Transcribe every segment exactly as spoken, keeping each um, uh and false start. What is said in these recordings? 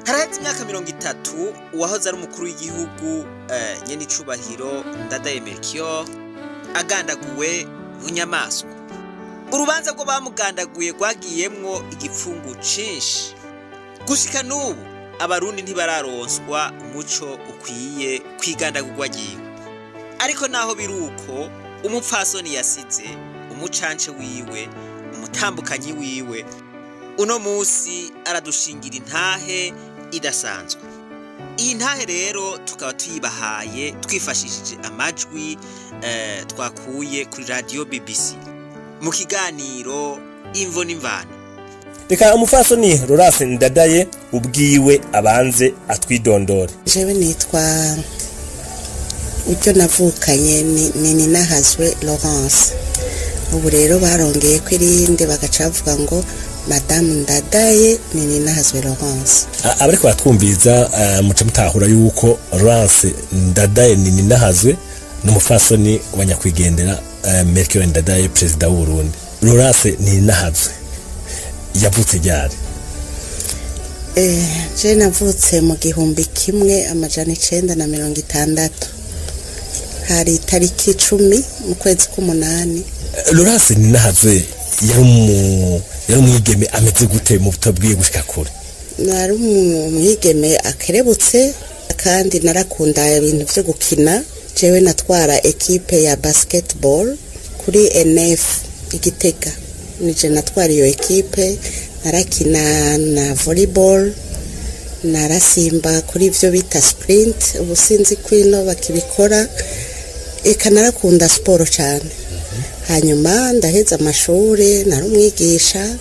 haraheze imyaka mirongo itatu uwahoze ari umukuru w'igihugu eh, nyene icubahiro Ndadaye Melchior agandaguwe bunyamaswa. Urubanza rwo bamugandaguye rwagiyemwo igipfungu cinshi. Gushika n'ubu abarundi ntibararonswa umuco ukwiye kwigandagurwa ryiwe. Ariko naho biruko umupfasoni yasize umucance wiwe, umutambukanyi wiwe, uno musi aradushingira intahe idasanzwe. Iyi ntahe rero tukaba tuyibahaye twifashishije amajwi eh, twakuye kuri radio B B C mu kiganiro Imvo n'Imvano. Reka umufasoni Laurence Ndadaye ubwiwe abanze atwidondore. Jewe nitwa ucyo navukanye ni Ninahazwe Laurence. Ubu rero barongeye kwirinde bagacavuga ngo Madame Ndadaye ni Ninahazwe Laurence. Abariko batwumbiza uh, muca mutahura yuko Laurence Ndadaye ni Ninahazwe n'umufasoni wa nyakwigendera uh, Melchior Ndadaye president w'u Burundi. Laurence ni Ninahazwe yavutse ryari? Eh, je navutse mu gihumbi kimwe amajana icenda na mirongo itandatu. Hari tariki icumi mu kwezi k'umunani. Laurence Ninahazwe yari mu yari umwigeme ameze gute mu butabwiye gushika kure? Nari umwigeme akerebutse kandi narakunda ibintu byo gukina. Jewe natwara equipe ya basketball kuri N F Igitega. Nije natwara iyo equipe, narakina na volleyball, narasimba kuri ivyo bita sprint, ubu sinzi kwino bakibikora. Eka narakunda sport cyane. Hanyuma ndaheza amashuri, narumwigisha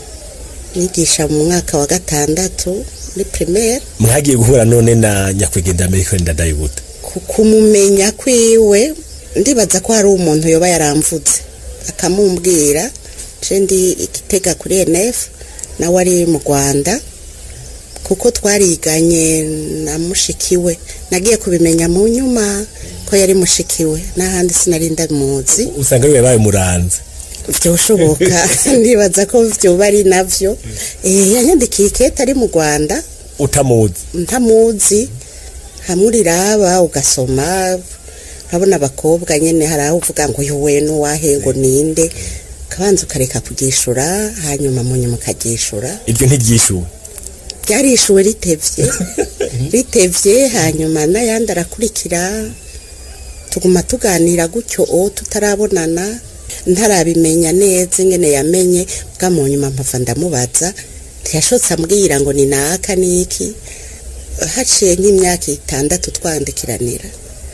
nigisha mu mwaka wa gatandatu muri primaire. Mwagiye guhura none na nyakwigendera Melchior Ndadaye gute? Kumumenya kwiwe ndibaza ko hari umuntu yoba yaramvuze akamumbwira. Je ndi Igitega kuri N F na wari mu Rwanda kuko twariganye na mushikiwe. Nagiye kubimenya mu nyuma ko yari mushikiwe n'ahandi sinari ndamuzi. Usanga ari yabaye muranze byo ushoboka ndibaza ko byo bari navyo. Eh yanyandikiye ikete ari mu Rwanda utamuzi ntamuzi hamuriraba ugasoma urabona abakobwa nyene haraho uvuga ngo yowe nuwahe ngo ninde kabanza ukareka kugishura hanyuma mu nyuma kagishura. Ibyo ntibyishuwe byarishuwe ritevye ritevye hanyuma n'ayandi arakurikira tuguma tuganira gutyo o tutarabonana ntarabimenya neza ingene yamenye bwa mu nyuma mpava ndamubaza ntiyashotse ambwira ngo ni naka niki. Haciye nk'imyaka itandatu twandikiranira.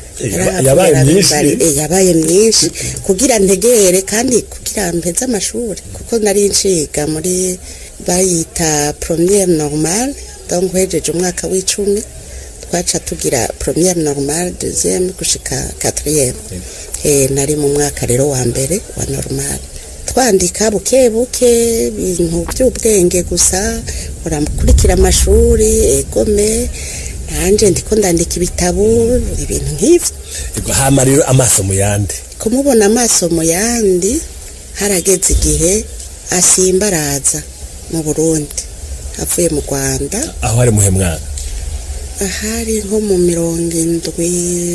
Yabaye myinshi yabaye myinshi kugira ntegere kandi kugira mpeze amashuri kuko nari nshiga muri bayita première normale, donc hejeje umwaka w'icumi twaca tugira première normale, deuxième gushika quatrième. Eh nari mu mwaka rero wa mbere wa normale. Twandika buke buke ibintu by'ubwenge gusa uramukurikira amashuri egome nanje ndiko ndandika ibitabo ibintu nk'ivyo. Hama rero amaso mu yandi kumubona amaso mu yandi harageze igihe asimbaraza mu Burundi avuye mu Rwanda. Aho ari muhe mwaka? Ahari nko mu mirongo indwi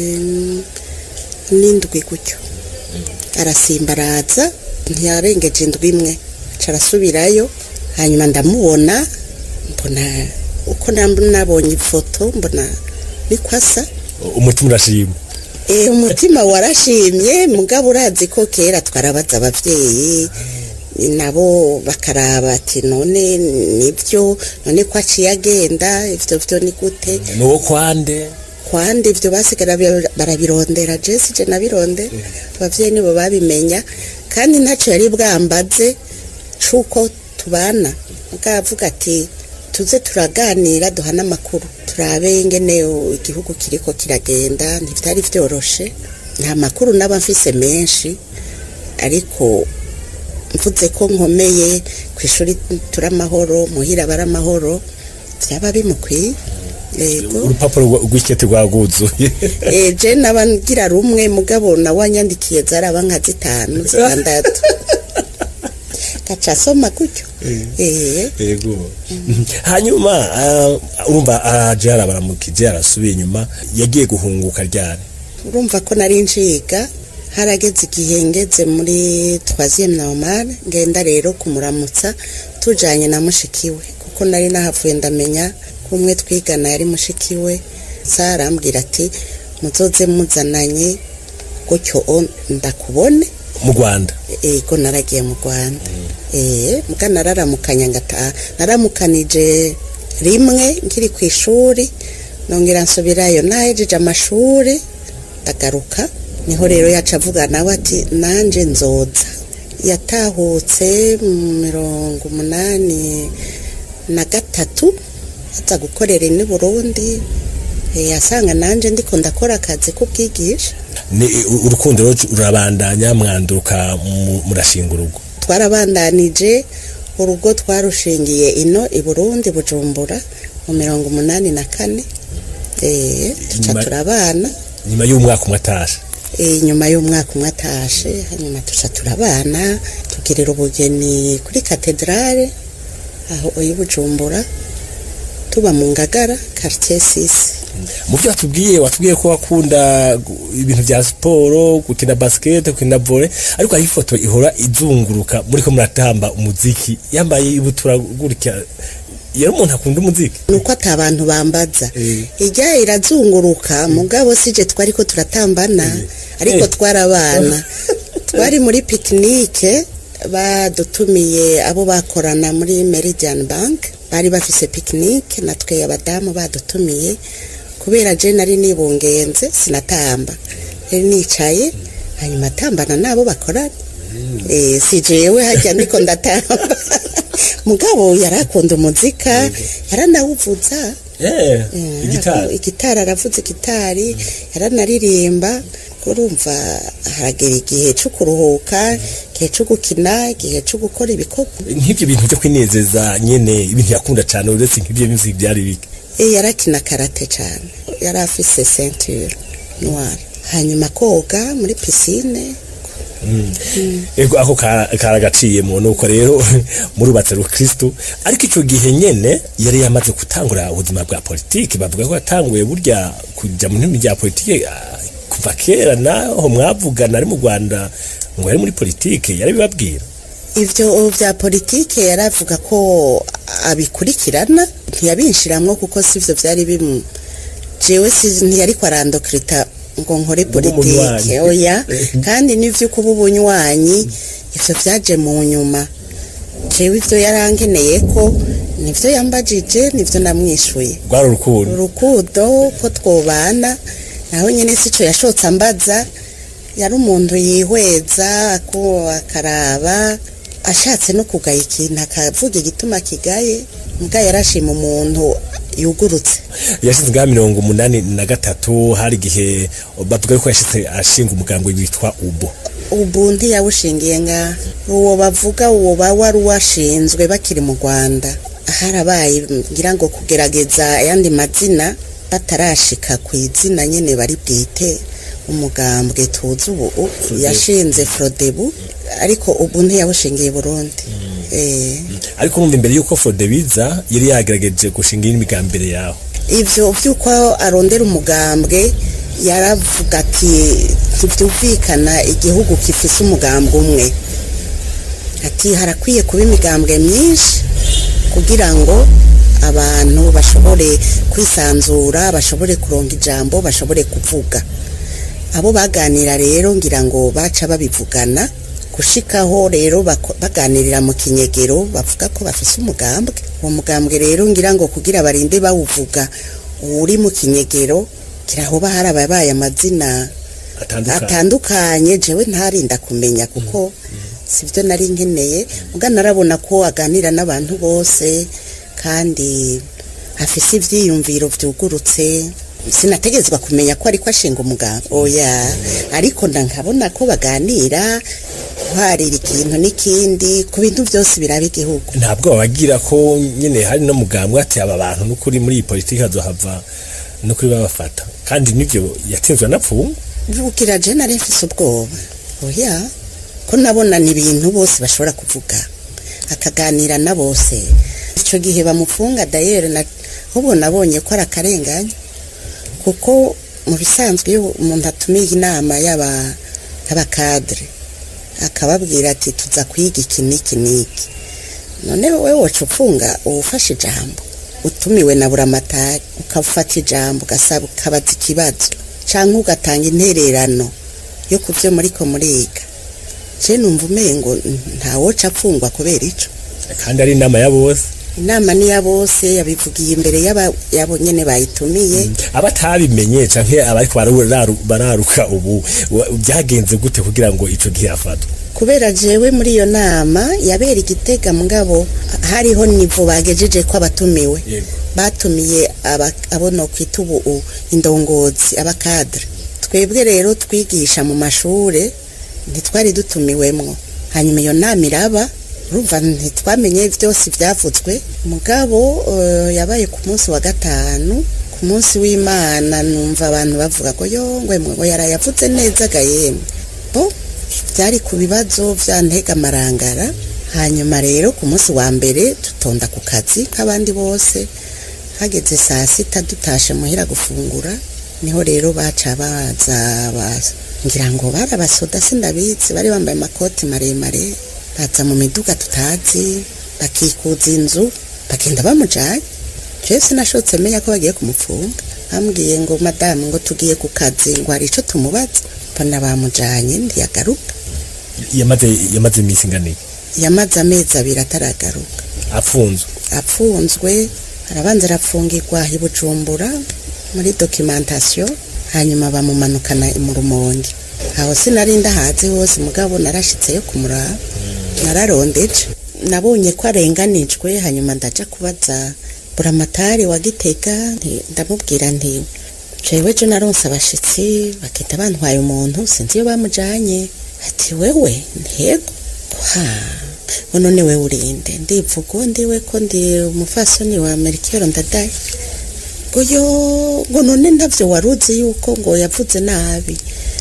n'indwi gutyo. Arasimbaraza ntiyarengeje indwi imwe carasubirayo hanyuma ndamubona mbona uko nabonye ifoto mbona nikwasa. Umutima urashimye? Eh umutima warashimye mugabo urazi ko kera twarabaza abavyeyi nabo bakaraba ati none nibyo none ko aciye agenda ivyo vyo ni gute nuwo kwande kwande ivyo basigara barabirondera Jesse je nabironde abavyeyi nibo babimenya kandi ntaco yari bwambaze cuko tubana mugavuga ati tuze turaganira duhana makuru turabe ingene igihugu kiriko kiragenda ntivyari vyoroshe nta makuru naba mfise menshi ariko mvuze ko nkomeye kwishuri turamahoro muhira baramahoro byaba bimukwiye. Yego urupapuro rw'ikete rwaguzuye. Eh je nabangira rumwe mugabo na wanyandikiye zaraba nka zitanu zitandatu gaca asoma gutyo eh yego hanyuma urumva aje arabaramukije arasubiye inyuma yagiye guhunguka ryari urumva ko nari nciga harageze igihe ngeze muri troisième normale ngenda rero kumuramutsa tujanye na mushikiwe kuko nari nahavuye ndamenya kumwe twigana yari mushikiwe sarambwira ati muzoze muzananye gutyo ndakubone mu Rwanda ego naragiye mu Rwanda eh muga nararamukanya ngata naramukanije rimwe nkiri ku ishuri nongera nsubirayo nahejeje amashuri ndagaruka niho rero yaca avuga nawe ati nanje nzoza yatahutse mirongo umunani na gatatu aza gukorera ni Burundi yasanga nanje ndiko ndakora akazi k'ubwigisha ni urukundo rurabandanya mwanduka murashinga urugo twarabandanije urugo twarushingiye ino i Burundi Bujumbura mu mirongo umunani na kane eh tuca turabana nyuma y'umwaka umwe atashe eh nyuma y'umwaka umwe atashe hanyuma tuca turabana tugirira ubugeni kuri katedrale aho oyi Bujumbura tuba mu Ngagara quartier six mu byo watubwiye watubwiye ko wakunda ibintu bya siporo gukina basket gukina volley ariko aho ifoto ihora izunguruka muri ko muratamba umuziki yambaye ibutura gurika yari umuntu akunda umuziki nuko atabantu bambaza ijya irazunguruka mugabo sije twari ko turatambana ariko twarabana twari muri picnic badutumiye abo bakorana muri Meridian Bank bari bafise picnic natwe abadamu badutumiye kubera je nari nibungenze sinatamba rero nicaye hanyuma tambana nabo bakora eh sijewe hajya ndiko ndatamba mugabo yarakunda umuzika yaranawuvuza eh igitari igitari aravuze igitari yaranaririmba urumva haragera igihe cyo kuruhuka igihe cyo gukina igihe cyo gukora ibikorwa nk'ibyo bintu byo kwinezeza nyene ibintu yakunda cyane uretse nk'ibyo music byari bike eh yarakina karate cyane yari afise ceinture noire hanyuma koga muri piscine ego ako karagaciye mu nuko rero muri batse Kristo ariko ico gihe nyene yari yamaze gutangura ubuzima bwa politiki bavuga ko yatanguye burya kujya mu ntimi bya politiki kuva kera naho mwavugana ari mu Rwanda ngo ari muri politiki yari bibabwira ivyo vya politiki yaravuga ko abikurikirana ntiyabishiramwo kuko sivyo vyari bimu jewe si ntiyari kwarandokrita ngo nkore politiki oya kandi nivyo kuba ubunywanyi ivyo vyaje mu nyuma jewe ivyo yarangeneye ko nivyo yambajije nivyo namwishuye rwari urukundo urukundo ko twobana naho nyene sico yashotse ambaza yari umuntu yihweza ko akaraba ashatse no kugaya ikintu akavuga igituma kigaye mbwa yarashima umuntu yugurutse yashize nga mirongo umunani na gatatu hari gihe bavuga ko yashitse ashinga umugambwe witwa ubo ubu ntiyawushingiye nga uwo bavuga uwo bawa ruwashinzwe bakiri mu Rwanda harabaye ngira ngo kugerageza ayandi mazina batarashika ku izina nyene bari bwite umugambwe tuzi ubu yashinze Frodebu ariko ubu ntiyawushingiye Burundi eh ariko numva imbere yuko Frodebiza yari yagerageje gushinga imigambere yaho ivyo vyuko arondera umugambwe yaravuga ati tuvyumvikana igihugu kifise umugambwe umwe ati harakwiye kuba imigambwe myinshi kugira ngo abantu bashobore kwisanzura bashobore kuronga ijambo bashobore kuvuga abo baganira rero ngira ngo baca babivugana gushikaho rero baganirira mu kinyegero bavuga ko bafise umugambwe uwo mugambwe rero ngira ngo kugira barinde bawuvuga uri mu kinyegero kiraho baharabaye amazina atandukanye jewe ntarinda kumenya kuko sivyo nari nkeneye muga narabona ko aganira n'abantu bose kandi afise ivyiyumviro vyugurutse sinategezwa kumenya ko ariko ashinga umugambwe oya ariko ndankabona ko baganira harira ikintu n'ikindi ku bintu byose biraba igihugu ntabwo babagira ko nyene hari no mugambwe ati aba bantu n'ukuri muri iyi politiki azohava no kuri babafata kandi nivyo yatsinzwe napfumu bukira je nari mfise ubwoba oya ko nabona ni ibintu bose bashobora kuvuga akaganira na bose. Icyo gihe bamufunga dayere na ubu nabonye ko arakarenganya, kuko mu bisanzwe iyo umuntu atumiye inama y'aba y'abakadre akababwira ati tuza kwiga iki n'iki n'iki, none wowe wacu ufunga uwufashe ijambo utumiwe na buramatari ukafata ijambo ugasaba ukabaza ikibazo cyangwa ugatanga intererano yo ku byo muri ko muriga. Je numva umengo ntawoca apfungwa kubera ico, kandi ari inama ya bose. Inama ni ya bose, yabivugiye imbere y'aba yabo nyene bayitumiye. Mm. Abatabimenye canke abariko bararuka ubu byagenze gute kugira ngo ico gihe afatwe? Kubera jewe muri iyo nama yabera Igitega mugabo hariho nivo bagejeje ko abatumiwe. Yego. Batumiye abono kwitubu indongozi abakadre. Twebwe rero twigisha mu mashure ntitwari dutumiwemwo. Hanyuma iyo nama iraba, urumva ntitwamenye byose byavuzwe. Mugabo uh, yabaye ku munsi wa gatanu, ku munsi w'Imana numva abantu bavuga ko yo ngwe ngo yarayavuze neza gayemwe. Bo byari ku bibazo byantega marangara. Hanyuma rero ku munsi wa mbere tutonda ku kazi k'abandi bose, hageze saa sita dutashe muhira gufungura, niho rero baca baza baza ngira ngo barabasoda sindabizi, bari bambaye amakoti maremare, baza mu miduga tutazi, bakikuza inzu bagenda bamujanye. Je sinashotse menya ko bagiye kumufunga, ambwiye ngo madame ngo tugiye ku kazi ngo hari ico tumubaza, bana bamujanye ndiyagaruka. Yamaze yamaze imisi ngani? Yamaze amezi abiri ataragaruka. Apfunzwe. Apfunzwe arabanza arafungirwa i Bujumbura muri documentation, hanyuma bamumanukana mu Rumonge. Aho sinari ndahaze hose mugabo narashitseyo kumuraba. Nararondeje, nabonye ko arenganijwe, hanyuma ndaja kubaza buramatari wa Gitega, ndamubwira nti jewe je naronse abashitsi bakita bantwaye umuntu sinzi iyo bamujanye. Ati wewe ntego ha none wewe urinde? Ndivugo ndiwe ko ndi umufasoni wa Melchior Ndadaye. Goyo ngo none ntavyo waruzi yuko ngo yavuze nabi?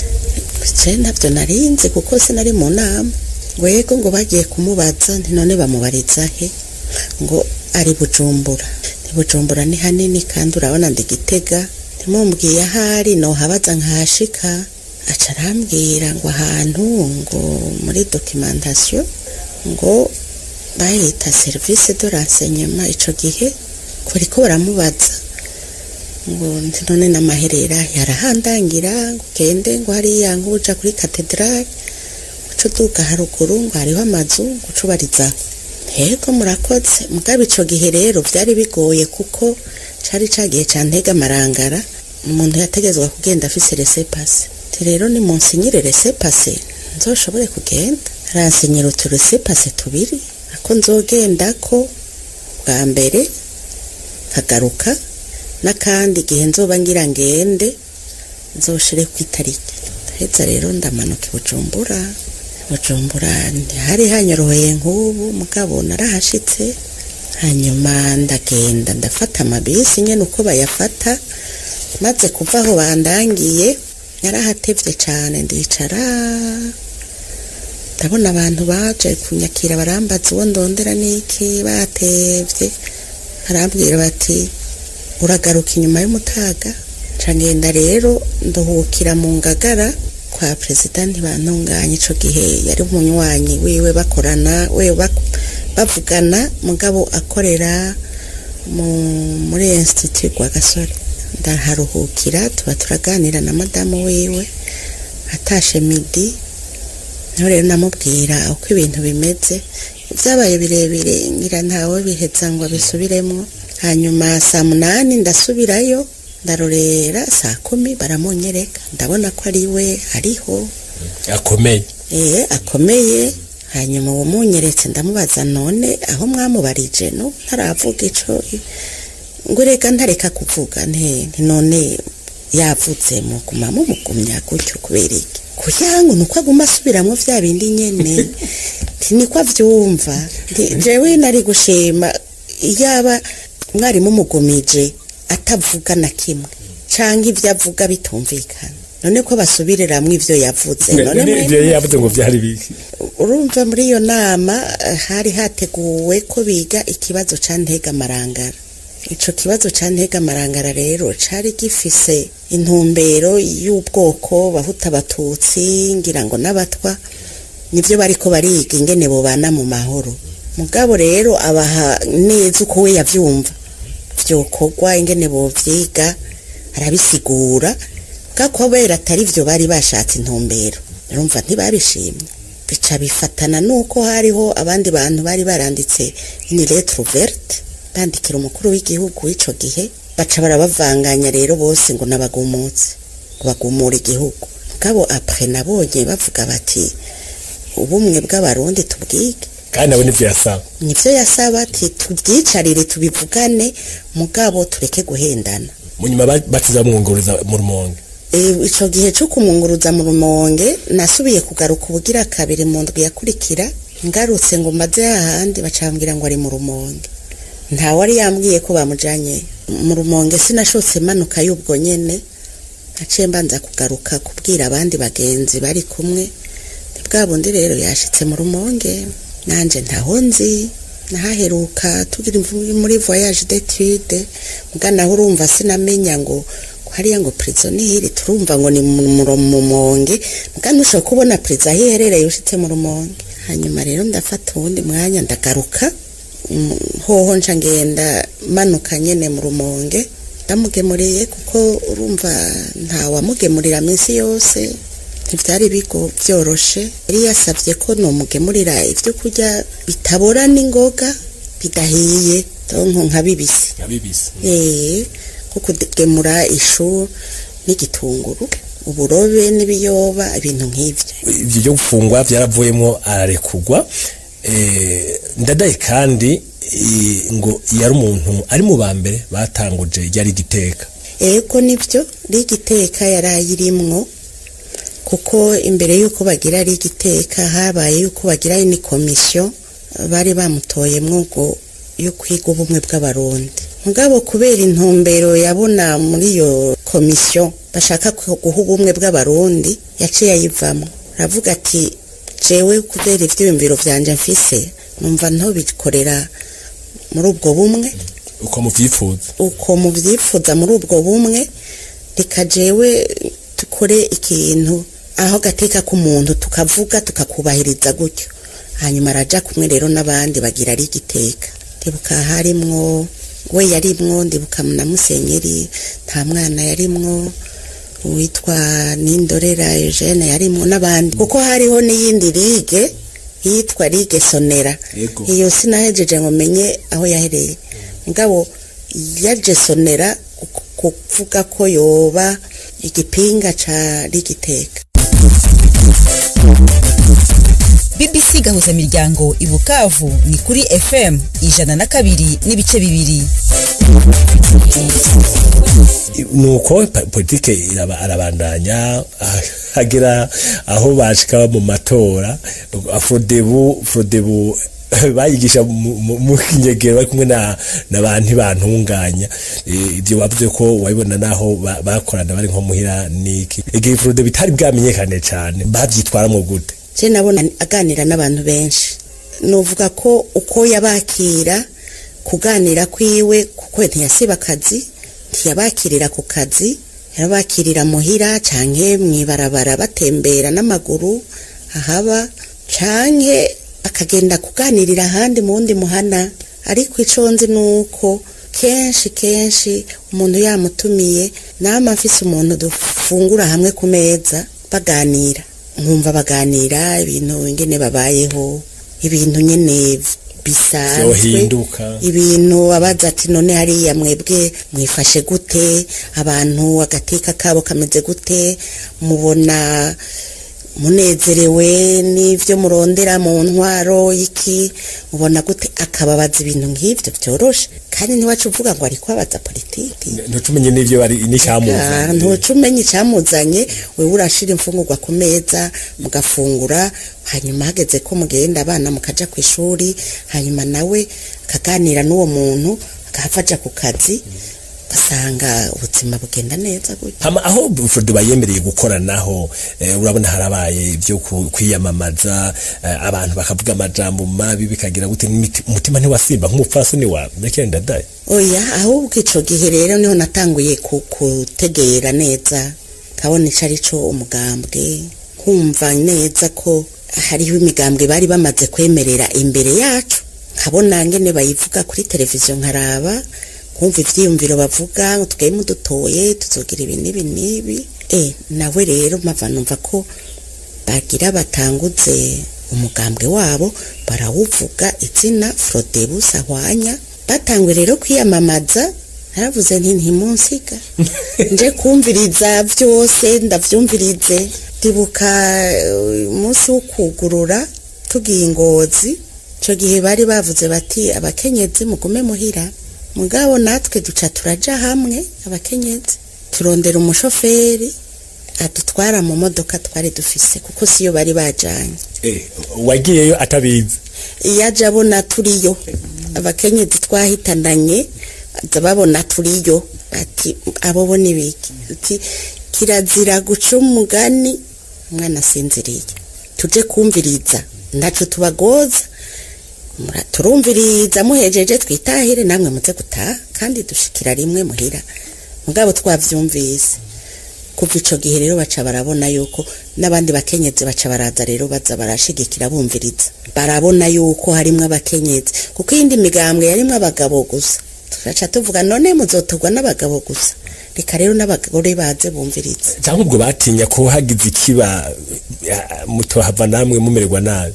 Je ntavyo narinze kuko sinari mu nama. Ngo yego ngo bagiye kumubaza nti none bamubariza he? Ngo ari Bujumbura. Ni Bujumbura ni hanini kandi urabona ndi Gitega. Ntimumbwiye ahari no habaza nkashika. Aca arambwira ngo ahantu ngo muri documentation ngo bayita service de renseignement. Ico gihe kuriko baramubaza ngo none n'amaherera yarahandangira ngo kende ngo hari yangu uja kuri cathedral uco duka haruguru ngo hariho amazu gucubariza. Hego murakoze. Mugabe ico gihe rero vyari bigoye kuko cari cagiye cantega marangara, umuntu yategezwa kugenda afise laissez-passer. Rero ni monsinyire laissez-passer nzoshobore kugenda. Aransinyira utu laissez-passer tubiri ako nzogenda ko bwa mbere kagaruka, nakandi gihe nzoba ngira ngende nzoshire ku itariki. Heza rero ndamanuka Bujumbura. Bujumbura hari hanyoroheye nk'ubu mugabo narahashitse, hanyuma ndagenda ndafata amabisi nyene uko bayafata. Maze kuva aho bandangiye narahatevye cyane, ndicara ndabona abantu baje kunyakira barambaza uwo ndondera niki, batevye arambwira bati uragaruka inyuma y'umutaga. Cangenda rero ndohukira mu Ngagara kwa president bantunganye. Ico gihe yari umunywanyi wiwe bakorana we bavugana mugabo akorera mu muri institut kwa Gasore. Ndaharuhukira tuba turaganira na madamu wiwe. Atashe midi niho rero namubwira uko ibintu bimeze. Vyabaye birebire ngira ntawe biheza ngo bisubiremwo. Hanyuma saa munani ndasubirayo, ndarorera saa kumi baramunyereka, ndabona ko ari we ariho akomeye. Eh akomeye. Hanyuma uwo munyeretse ndamubaza none aho mwamubarije no ntaravuga ico ngo reka ntareka kuvuga nte none yavuze mu kumamo mugumya gutyo kubera iki kuyango nuko aguma asubiramo vya bindi nyene niko avyumva. Jewe nari gushima yaba mwari mumugumije atavuga na kimwe canke ivyo avuga bitumvikana. none ko basubiriramwo ivyo yavuze none ivyo yavuze ngo vyari biki urumva muri iyo nama hari hateguwe ko biga ikibazo ca ntegamarangara ico kibazo ca ntegamarangara rero cari gifise intumbero y'ubwoko bahuta abatutsi ngira ngo n'abatwa nivyo bariko bariga ingene bobana mu mahoro mugabo rero abaha neza uko we yavyumva vyokorwa ingene bovyiga arabisigura kako bera atari vyo bari bashatse intumbero urumva ntibabishimye bica bifatana nuko hariho abandi bantu bari baranditse une lettre verte bandikira umukuru w'igihugu w'ico gihe baca barabavanganya rero bose ngo nabagumutse bagumura igihugu mugabo après nabonye bavuga bati ubumwe bw'abarundi tubwige kandi nabo nivyo yasaba nivyo yasaba ati tubyicarire tubivugane mugabo tureke guhendana munyuma batiza mwunguriza mu Rumonge ico gihe cyo kumunguruza mu Rumonge nasubiye kugaruka ubugira kabiri mu ndwi yakurikira ngarutse ngo maze hahandi bacambwira ngo ari mu Rumonge nta wari yambwiye ko bamujanye mu Rumonge sinashotse manuka y'ubwo nyene aciye mbanza kugaruka kubwira abandi bagenzi bari kumwe bwa bundi rero yashitse mu Rumonge nanje ntaho nzi nahaheruka tugira muri voyage d'étude mugana urumva sinamenya ngo hariya ngo prisonnier turumva ngo ni mu Rumonge mugana usho kubona prison ahiherereye ushitse mu Rumonge hanyuma rero ndafata ubundi mwanya ndagaruka hoho nca ngenda manuka nyene mu Rumonge ndamugemuriye kuko urumva nta wamugemurira minsi yose ntivyari bigo byoroshe yari yasavye ko no mugemurira ivyo kurya bitabora n'ingoga bidahiye tonko nka bibisi nka bibisi eh kuko kugemura ishu n'igitunguru uburobe n'ibiyoba ibintu nk'ivyo ivyo byo gufungwa byaravuyemo ararekugwa eh ndadaye kandi ngo yari umuntu ari mu bambere batanguje yari giteka eko nivyo rigiteka yarayirimwo kuko imbere yuko bagira ari igiteka habaye yuko bagira ni komisiyo bari bamutoyemwo ngo yo kwiga ubumwe bw'abarundi mugabo kubera intumbero yabona muri iyo komisiyo bashaka guha ubumwe bw'abarundi yaciye ayivamo aravuga ati jewe kubera ivyiyumviro vyanje mfise numva nto bikorera muri ubwo bumwe uko muvyifuza uko muvyifuza muri ubwo bumwe reka jewe tukore ikintu aho gateka k'umuntu tukavuga tukakubahiriza gutyo hanyuma araja kumwe rero n'abandi bagira ari igiteka ndibuka harimwo we yarimwo ndibuka na Musenyeri nta mwana yarimwo witwa Nindorera Eugene yarimwo n'abandi kuko hariho n'iyindi ligue yitwa Ligue Sonera iyo sinahejeje ngo menye aho yahereye ngabo yaje Sonera kuvuga ko yoba igipinga ca ligiteka B B C gahuza miryango ibukavu ni kuri F M ijana na kabiri n'ibice bibiri nuko politike iraba arabandanya hagera aho bashika mu matora afrodebu frodebu bayigisha mu kinyegero bari kumwe na nabantu bantunganya ibyo bavuze ko wabibona naho bakorana bari nko muhira niki igihe Frode bitari bwamenyekane cyane bavyitwaramo gute je nabona aganira n'abantu benshi novuga ko uko yabakira kuganira kwiwe kuko ntiyasiba akazi ntiyabakirira ku kazi yarabakirira muhira canke mwibarabara batembera n'amaguru ahaba canke akagenda kuganirira ahandi mu wundi muhana ariko ico nzi nuko kenshi kenshi umuntu yamutumiye nama mfise umuntu dufungura hamwe ku meza baganira nkumva baganira ibintu ingene babayeho ibintu nyene bisanzwe ibintu abaza ati none hariya mwebwe mwifashe gute abantu agateka kabo kameze gute mubona munezerewe n'ivyo murondera mu ntwaro iki ubona gute akababaza ibintu nk'ivyo byoroshe kandi ntiwacu uvuga ngo ariko abaza politiki ntucumenye n'ivyo bari n'icamuzanye ntucumenye icamuzanye wewe urashira imfungurwa ku meza mugafungura hanyuma hageze ko mugenda abana mukaja ku ishuri hanyuma nawe kaganira n'uwo muntu akafaja ku kazi basanga ubuzima bugenda neza gutyo. hama aho Frodo bayemereye gukora naho eh, urabona harabaye ibyo kwiyamamaza eh, abantu bakavuga amajambo mabi bikagira gute umutima ntiwasimba nk'umupfasoni wa Melchior Ndadaye. Oya ahubwo ico gihe rero niho natanguye kutegera neza kabona icari co umugambwe kumva neza ko hariho imigambwe bari bamaze kwemerera imbere yacu kabona ngene bayivuga kuri televiziyo nkaraba kumva ivyiyumviro bavuga tugaye mudutoye tuzogira ibi nibi nibi eh nawe rero mava numva ko bagira batanguze umugambwe wabo barawuvuga izina Frodebu Sahwanya batangwe rero kwiyamamaza naravuze nti ntimunsiga nje kumviriza byose ndavyumvirize ndibuka umunsi wo kugurura tugiye Ingozi cyo gihe bari bavuze bati abakenyezi mugume muhira mugabo natwe duca turaja hamwe abakenyezi turondera umushoferi adutwara mu modoka twari dufise kuko siyo bari bajanye eh wagiyeyo atabizi yaje abona turiyo abakenyezi twahitananye zababona turiyo ati abo bone biki ati kirazira guca umugani umwana sinziriye tuje kumviriza ndaco tubagoza turumviriza muhejeje twitahire namwe muze gutaha kandi dushikira rimwe muhira mugabo twavyumvise kuva ico gihe rero baca barabona yuko n'abandi bakenyezi baca baraza rero baza barashigikira bumviriza barabona yuko harimwe abakenyezi kuko indi migambwe yarimwe abagabo gusa turaca tuvuga none muzotogwa n'abagabo gusa reka rero n'abagore baze bumviriza cyangwa ubwo batinya ko hagize ikiba mutohava namwe mumererwa nabi.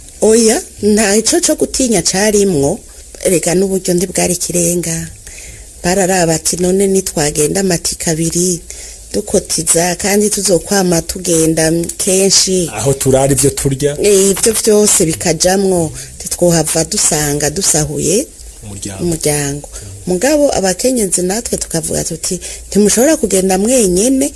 Oya nta ico cyo gutinya carimwo reka n'uburyo ndi bwari kirenga bararaba ati none nitwagenda amatika abiri dukotiza kandi tuzokwama tugenda kenshi aho turari byo turya ibyo byose bikajamwo titwohava dusanga dusahuye umuryango mugabo abakenyezi natwe tukavuga tuti ntimushobora kugenda mwenyene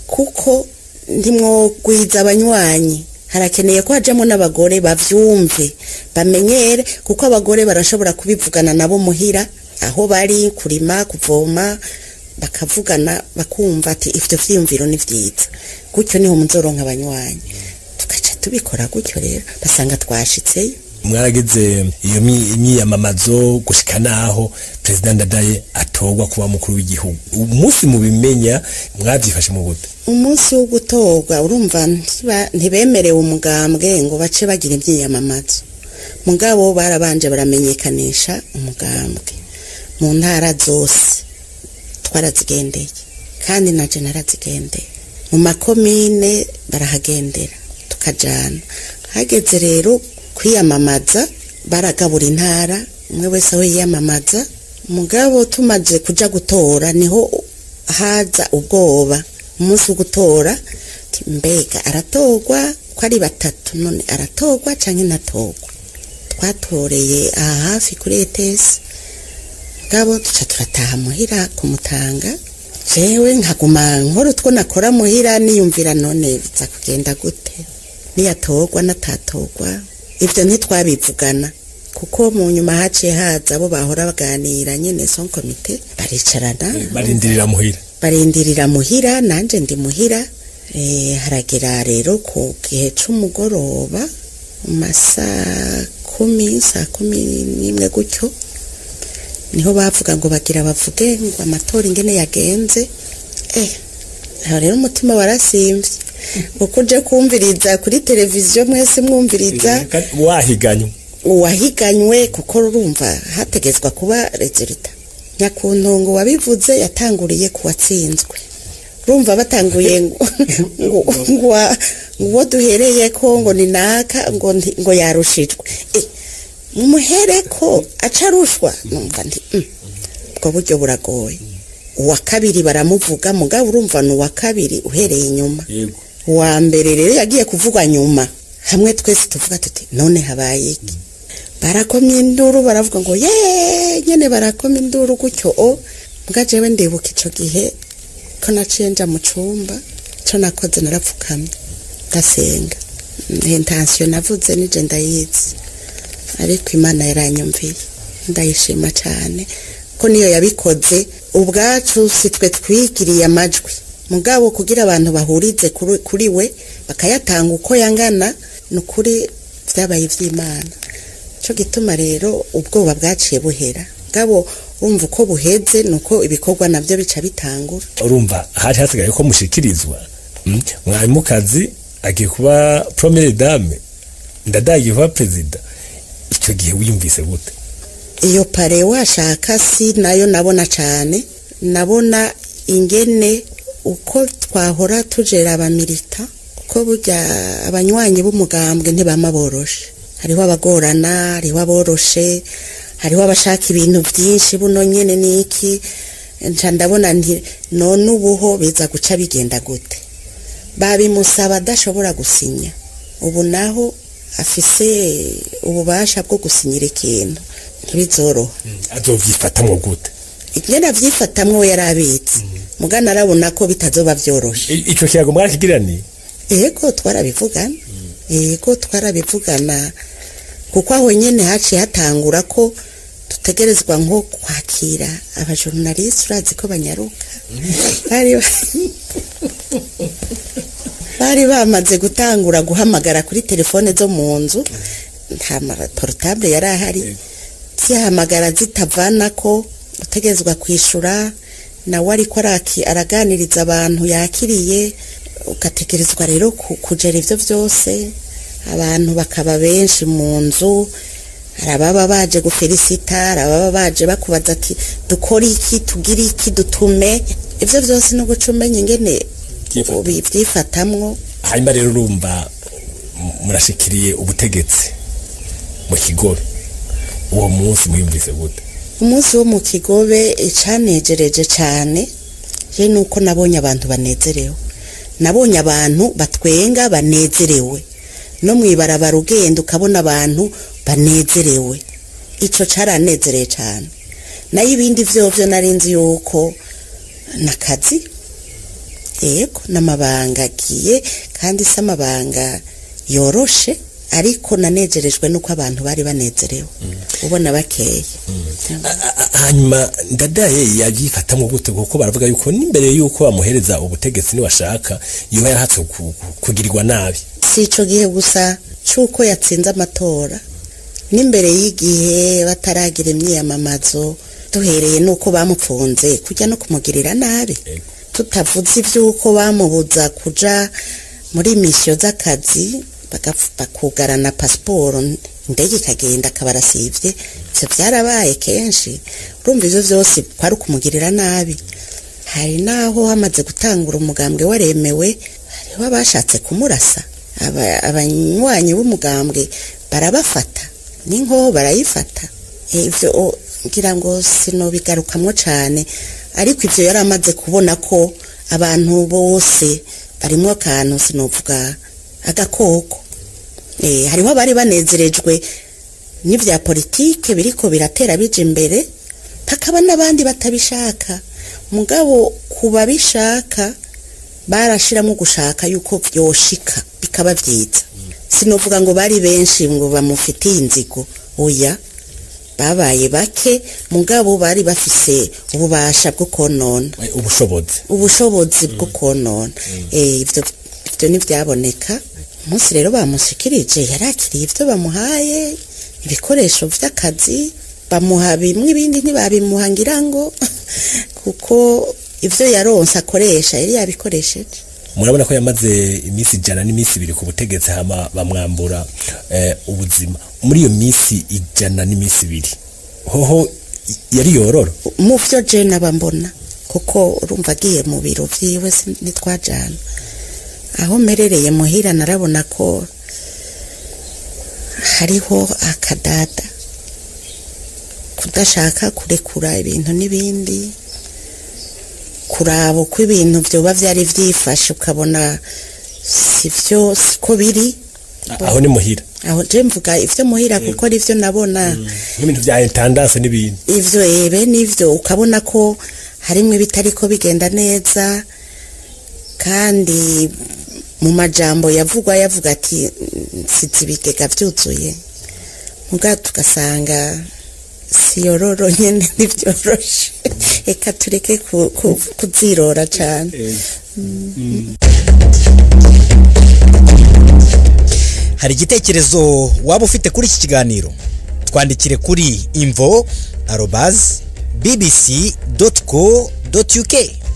kuko ndimwogwiza abanywanyi harakeneye ko hajemo n'abagore bavyumve bamenyere kuko abagore barashobora kubivugana nabo muhira aho bari kurima kuvoma bakavugana bakumva ati ivyo vyiyumviro ni vyiza gutyo niho muzoronka abanywanyi tukaca tubikora gutyo rero basanga twashitseyo. Mwaragize iyo imyiyamamazo gushika naho President Ndadaye atogwa kuba mukuru w'igihugu umunsi mubimenya mwavyifashe mu gute? Umunsi wo gutorwa urumva ntibemerewe umugambwe ngo bace bagira ibyiyamamazo mugabo barabanje baramenyekanisha umugambwe mu ntara zose twarazigendeye kandi na generazigendeye mu makomine barahagendera tukajana hageze rero kwiyamamaza baragabura intara umwe wese aho yiyamamaza mugabo tumaze kuja gutora niho haza ubwoba umunsi wo gutora mbega aratorwa ko ari batatu none aratorwa canke natorwa twatoreye aha hafi kuri E T S mugabo tuca turataha muhira kumutanga jewe nkaguma nkora utwo nakora muhira niyumvira none biza kugenda gute niyatorwa natatorwa ivyo ntitwabivugana kuko mu nyuma haciye haza abo bahora baganira nyene son komite baricarana barindirira muhira barindirira muhira nanje ndi muhira eh haragera rero ku gihe c'umugoroba masa kumi saa kumi n'imwe gutyo niho bavuga ngo bagira bavuge ngo amatora ingene yagenze eh aho rero umutima warasimvye uko uje kumviriza kuri televiziyo mwese mwumviriza wahiganywe uwahiganywe kuko urumva hategezwa kuba resulta nyakuntungu wabivuze yatanguriye kuwatsinzwe urumva batanguye ngo ngo ngo duhereye ko ngo ninaka ngo ngo yarushijwe eh mumuhereko acarushwa numva ndi ubwo buryo buragoye uwa kabiri baramuvuga mugabo urumva no wa kabiri uhereye inyuma yego wa mbere rero yagiye kuvugwa nyuma hamwe twese tuvuga tuti none habaye iki barakomye induru baravuga ngo ye nyene barakomye induru gutyo o mgajewe ndibuka ico gihe ko nacenja mu cumba cyo nakoze narapfukamye ndasenga intention navuze nije ndayizi ariko Imana yaranyumviye ndayishima cyane ko niyo yabikoze ubwacu si twe twigiriye amajwi mugabo kugira abantu bahurize kuri we bakayatanga uko yangana nukuri vyabaye ivy'Imana cyo gituma rero ubwoba bwaciye buhera mugabo umva uko buheze nuko ibikorwa navyo bica bitangura urumva hari hasigaye ko mushikirizwa mwarimu kazi agiye kuba première dame ndadaye kuba president icyo gihe wiyumvise gute iyo pare washaka si nayo nabona cyane nabona ingene uko twahora tujera abamilita uko burya abanywanyi b'umugambwe ntibamaboroshe hariho abagorana hariho aboroshe hariho abashaka ibintu byinshi buno nyene niki nca ndabona nti none ubuho biza guca bigenda gute babimusaba adashobora gusinya ubu naho afise ububasha bwo gusinyira ikintu ntibizoroha azovyifatamwo gute igenda vyifatamwo yarabitse mugana arabona ko bitazoba vyoroshe ico kiyago mwarakigirani yego twarabivugana yego twarabivugana kuko aho nyene haciye hatangura ko tutegerezwa nko kwakira abajournaliste urazi ko banyaruka bari bari bamaze gutangura guhamagara kuri telefone zo mu nzu nta portable yari ahari zihamagara zitavana ko utegerezwa kwishura nawe ariko araki araganiriza abantu yakiriye ugategerezwa rero kugera ivyo byose abantu bakaba benshi mu nzu arababa baje gufelicita arababa baje bakubaza ati dukora iki tugira iki dutume ivyo byose no gucumenya ingene ubivyifatamwo hanyuma rero urumva murashikiriye ubutegetsi mu Kigobe uwo munsi mwiyumvise gute umunsi wo mu Kigobe icanejereje cyane je nuko nabonye abantu banezerewe nabonye abantu batwenga banezerewe no mwibarabara ugenda ukabona abantu banezerewe ico caranezereye cyane nayo ibindi vyovyo narinzi yuko nakazi yego namabanga agiye kandi se amabanga yoroshe ariko nanejerejwe nuko abantu bari banezerewe ubona bakeye hanyuma ndadaye yagifatamwe gute kuko baravuga yuko nimbere yuko bamuhereza ubutegetsi ni washaka yuba yarahatse kugirirwa nabi si ico gihe gusa cuko yatsinze amatora nimbere y'igihe bataragira imyiyamamazo duhereye nuko bamupfunze kujya no kumugirira nabi tutavuze ivyuko bamubuza kuja muri mission z'akazi bakugarana pasiporo ndege ikagenda akabarasivye ivyo byarabaye kenshi urumva ivyo vyose kwari kumugirira nabi hari naho hamaze gutangura umugambwe waremewe hariho abashatse kumurasa abanywanyi b'umugambwe barabafata n'inkoho barayifata ivyo ngira ngo sinobigarukamwo cane ariko ivyo yari amaze kubona ko abantu bose barimo kantu sinovuga agakoko eh hariho bari banezerejwe n'ivya politike biriko biratera bije imbere takaba nabandi batabishaka mugabo kuba bishaka barashiramo gushaka yuko byoshika bikaba vyiza sinovuga ngo bari benshi ngo bamufitiye inzigo oya babaye bake mugabo bari bafise ububasha bwo konona ubushobozi ubushobozi bwo konona eh ivyo ivyo ni byaboneka umunsi rero bamushikirije yarakiriye ivyo bamuhaye ibikoresho vy'akazi bamuha bimwe ibindi ntibabimuhangira ngo kuko ivyo yaronse akoresha yari yabikoresheje murabona ko yamaze imisi ijana n'imisi ibiri ku butegetsi hama bamwambura eh, ubuzima muri iyo misi ijana n'imisi ibiri hoho yari yororo mu vyo je nabambona kuko urumva agiye mu biro vyiwe nitwajana aho merereye muhira narabona ko hariho akadada kudashaka kurekura ibintu n'ibindi kuraba uko ibintu vyoba vyari vyifashe ukabona sivyo siko biri aho ni muhira aho je mvuga ivyo muhira kuko ari vyo nabona n'ibintu vya intendance n'ibindi ivyo ebe nivyo ukabona ko harimwe bitariko bigenda neza kandi mu majambo yavugwa yavuga ati sizi bigega vyuzuye muga tugasanga si yororo nyene nivyoroshe eka tureke ku- ku- kuzirora cyane. hari igitekerezo waba ufite kuri iki kiganiro twandikire kuri info arobase bbc dot co dot uk.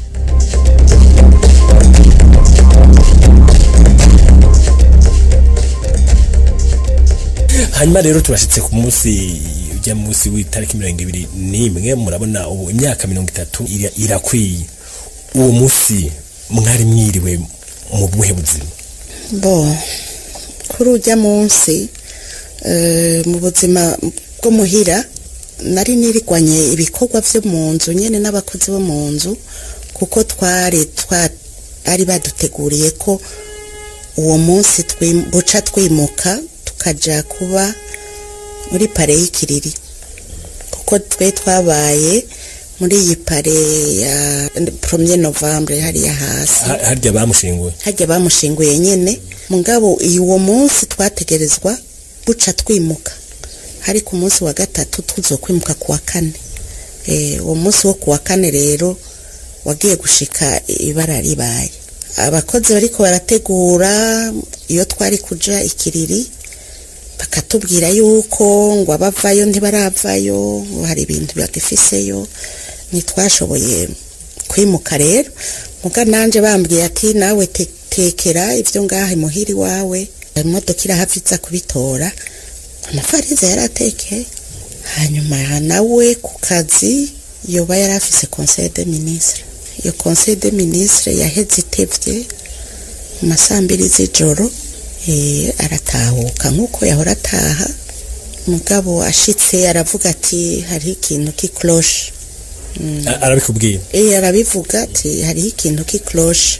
hanyuma rero turashitse ku munsi ujya munsi w'itariki mirongo ibiri n'imwe murabona ubu imyaka mirongo itatu ira- irakwiye uwo munsi mwari mwiriwe mu buhe buzima Bo kuri ujya munsi eh, mu buzima bwo muhira nari nirigwanye ibikorwa byo mu nzu nyene n'abakozi bo mu nzu kuko twari twa ari baduteguriye ko uwo munsi twim- buca twimuka tukaja kuba muri pare y'ikiriri kuko twe twabaye muri iyi pare ya premier novembre hariya hasi Ha- harya bamushinguye hajya bamushinguye nyene mugabo uwo munsi twategerezwa buca twimuka hari ku munsi wa gatatu tuzokwimuka kuwa kane eh uwo munsi wo kuwa kane rero wagiye gushika ibara ribaye abakozi bariko barategura iyo twari kuja ikiriri bakatubwira yuko ngo abavayo ntibaravayo hari ibintu byagifiseyo nitwashoboye kwimuka rero muga nanje bambwiye ati nawe te- tekera ivyo ngahe muhiri wawe imodoka irahaviza kubitora amafariza yaratekeye hanyuma nawe ku kazi yoba yarafise conseil des ministres iyo conseil des ministres yaheze itevye mu masambiri z'ijoro eh aratahuka nkuko yahora ataha mugabo ashitse aravuga ati hari ikintu k'icloche A- arabikubwiye eh arabivuga ati hari ikintu k'icloche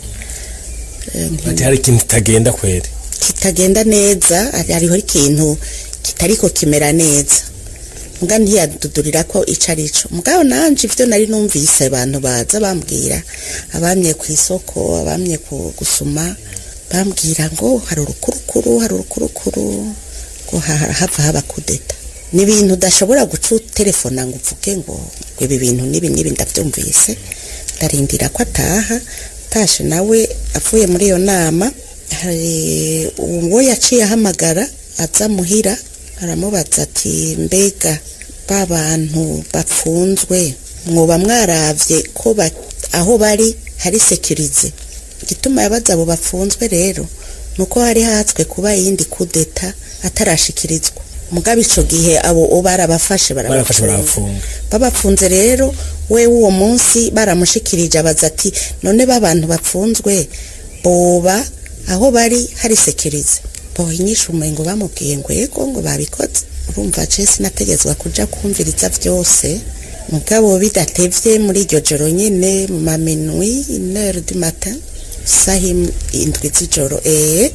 ati hari ikintu kitagenda kwere kitagenda neza ari- hariho ikintu kitariko kimera neza muga ntiyadudurira ko ico arico mugabo nanje ivyo nari numvise abantu baza bambwira abamye ku isoko abamye ku gusuma bambwira ngo hari urukurukuru hari urukurukuru ngo ha- hava haba kudeta ni ibintu udashobora guca telefona ngo uvuge ngo ngo ibi bintu nibi nibi ndavyumvise ndarindira ko ataha tashe nawe avuye muri iyo nama hari uwo yaciye ahamagara aza muhira aramubaza ati mbega ba bantu bapfunzwe mwoba mwaravye ko ba- aho bari hari securize igituma yabaza abo bapfunzwe rero nuko hari hatswe kuba yindi kudeta atarashikirizwa mugabe ico gihe abo barabafashe barafashe barafunga babapfunze rero we uwo munsi baramushikirije abaza ati none babantu bapfunzwe boba aho bari hari securize bo inyisha umengo bamubwiye ngo yego ngo babikoze urumva je sinategezwa kuja kumviriza vyose mugabo bidatevye muri iryo joro nyene mu mamenui une heure du matin sahi indwi z'ijoro eh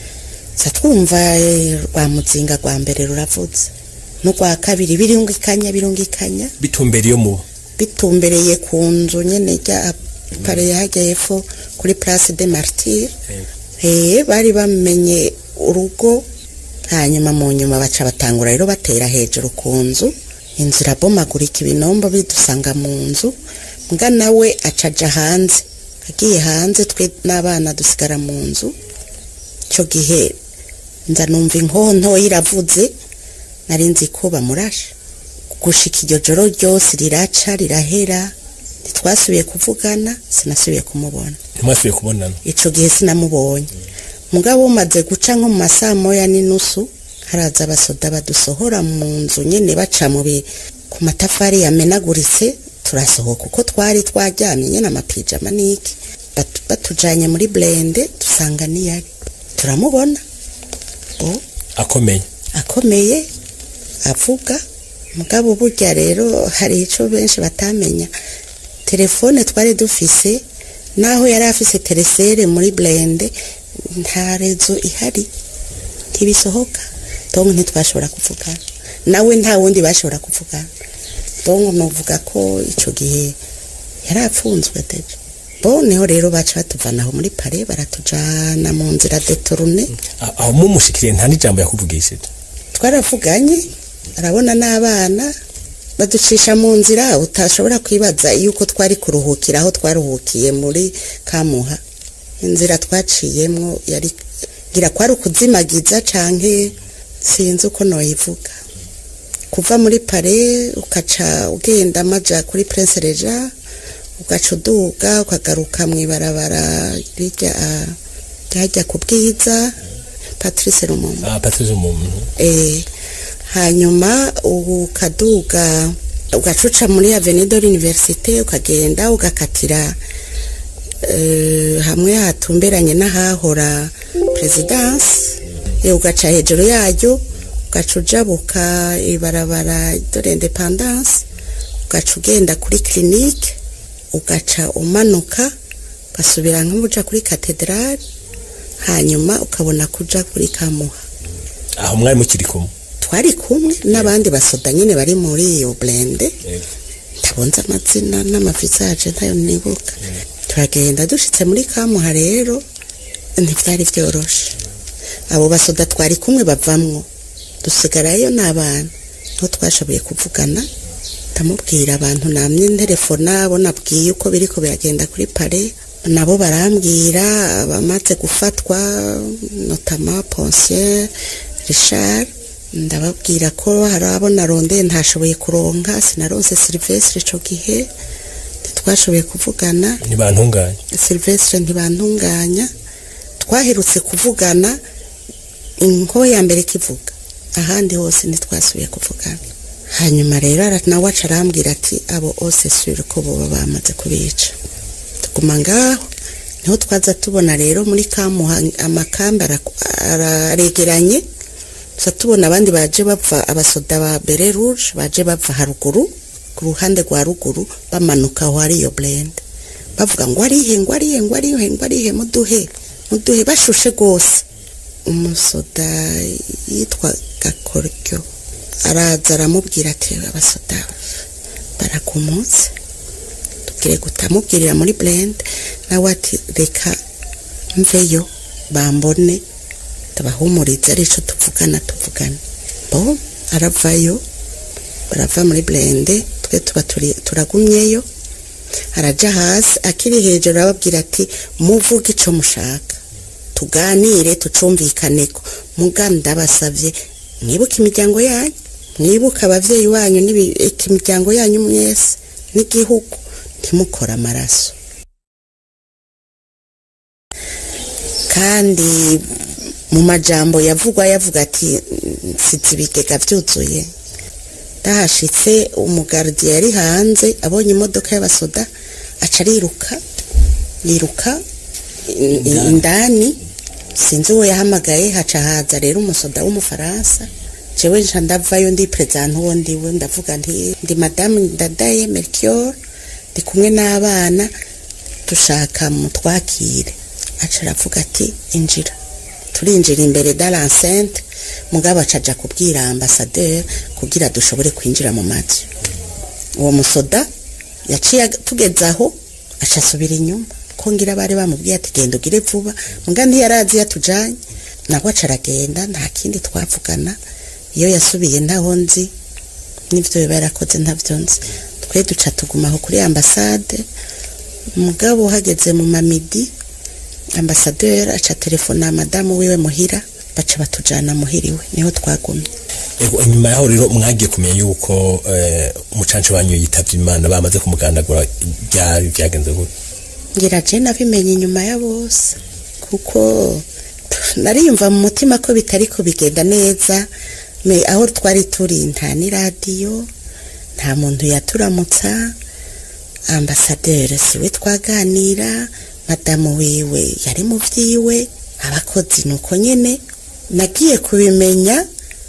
satwumva rwa muzinga rwa mbere ruravuze n'urwa kabiri birungikanya birungikanya bitumbera iyo muba bitumbereye ku nzu nyene rya pare yahajya yepfo kuri place des martyrs eh bari bamenye urugo hanyuma mu nyuma baca batangura rero batera hejuru ku nzu inzira bomagurika ibinombo bidusanga mu nzu mbwa nawe acaja hanze agiye hanze twe n'abana dusigara mu nzu cyo gihe nza numva inkonto iravuze nari nzi ko bamurashe gushika iryo joro ryose riraca rirahera ntitwasubiye kuvugana sinasubiye kumubona ntimwasubiye kubonana ico gihe sinamubonye mugabo umaze guca nko mu masaa moya n'inusu haraza abasoda badusohora mu nzu nyene baca mu bi ku matafari yamenaguritse turasohoka kuko twari twaryamye nyene amapijama niki Batu- batujanye muri blende dusanga niyari turamubona bo akomeye akomeye avuga mugabo burya rero hari ico benshi batamenya telefone twari dufise naho yari afise telesere muri blende nta rezo ihari ntibisohoka donc ntitwashobora kuvugana nawe nta wundi bashobora kuvugana donc novuga ko ico gihe yari apfunzwe deje bo niho rero baca batuvanaho muri pare baratujana mu nzira detorune A- aho mumushikiriye nta n'ijambo yakuvugishije twaravuganye arabona n'abana baducisha mu nzira utashobora kwibaza yuko twari kuruhukira aho twaruhukiye muri Kamuha. Inzira twaciyemwo yari gira kwari ukuzimagiza canke sinzi uko noyivuga. Kuva muri Pare ukaca ugenda amaja kuri Prince Reja ugaca uduga ukagaruka mw'ibarabara rijya ryajya ku Bwiza Patrice Lumumba. Ah, Patrice Lumumba. Eh, hanyuma ubu kaduga ugacuca muri Avenue de l'Université ukagenda ugakatira uh, hamwe hatumberanye n'ahahora Presidence, e ugaca hejuru yaryo ugacujabuka ibarabara de l'Independance ugaca ugenda kuri clinique ugaca umanuka ugasubira nk'uja kuri Cathedrale hanyuma ukabona kuja kuri Kamuha. Aho mwari mukiri kumwe? Twari kumwe n'abandi basoda nyine bari muri iyo blende. Tabonza amazina n'amavisage ntayo nibuka. Turagenda dushitse muri Kamuha rero ntivyari vyoroshe. Abo basoda twari kumwe bavamwo dusigarayo n'abana no twashoboye kuvugana tamubwira abantu namye telefona abo nabwiye uko biriko biragenda kuri Pare nabo barambwira bamaze gufatwa notama Ponsier Richard ndababwira ko harabona ronde ntashoboye kuronka sinaronse Sylvestre ico gihe twashoboye kuvugana ntibantunganya Sylvestre ntibantunganya twaherutse kuvugana inko ya mbere kivuga ahandi hose ntitwasubiye kuvugana. Hanyuma rero nawe acarambwira ati abo ose sure ko bo bamaze kubica. Tuguma ngaho niho twaza tubona rero muri Kamuha amakamba araregeranye so tubona abandi baje bapfa abasoda ba Beret Rouge baje bapfa haruguru ku ruhande rwa ruguru bamanuka aho ari yo blend bavuga ngo ari he ngo ari he ngo ari he ngo ari he muduhe muduhe bashushe gose. Umusoda yitwa Gakoryo araza aramubwira ati abasoda barakumutse tugire gutamubwirira muri blend nawe ati reka mveyo bambone tabahumuriza arico tuvugana tuvugana bo aravayo barava muri blend twe tuba turagumyeyo araja hasi akiri hejuru ababwira ati muvuge ico mushaka tuganire tucumvikaneko muganda basavye mwibuka imiryango yanyu mwibuka abavyeyi wanyu n'imiryango yanyu mwese n'igihugu ntimukora amaraso. Kandi mu majambo yavugwa yavuga ati sitsibigega vyuzuye. Dahashitse umugardi yari hanze abonye imodoka y'abasoda acariruka yiruka indani sinzi uwo yahamagaye haca haza rero umusoda w'umufaransa jewe nca ndavayo ndi president uwo ndiwe ndavuga nti ndi madame Ndadaye Melchior ndi kumwe n'abana dushaka mutwakire. Aca aravuga ati injira turinjira imbere da l'enceinte mugabo acaja kubwira ambassadeur kugira dushobore kwinjira mu mazi. Uwo musoda yaciye tugezaho aca asubira inyuma kongira bari bamubwiye ati genda ugire vuba muga ntiyarazi yatujanye naho acaragenda nta kindi twavugana. Iyo yasubiye ntaho nzi nivyo barakoze ntavyo nzi twe duca tugumaho kuri ambassade mugabo hageze mu mamidi ambassadeur aca telefona madamu wiwe muhira baca batujana muhiriwe niho twagumye. Ego nyuma yaho rero mwagiye kumenya yuko umucanco wanyu yitavye Imana bamaze kumugandagura byari byagenze gute? Ngira je nabimenye nyuma ya bose kuko nariyumva mu mutima ko bitari ko bigenda neza me aho twari turi nta ni radio nta muntu yaturamutsa ambassadeur siwe twaganira madamu wiwe yari mu vyiwe abakozi nuko nyene nagiye kubimenya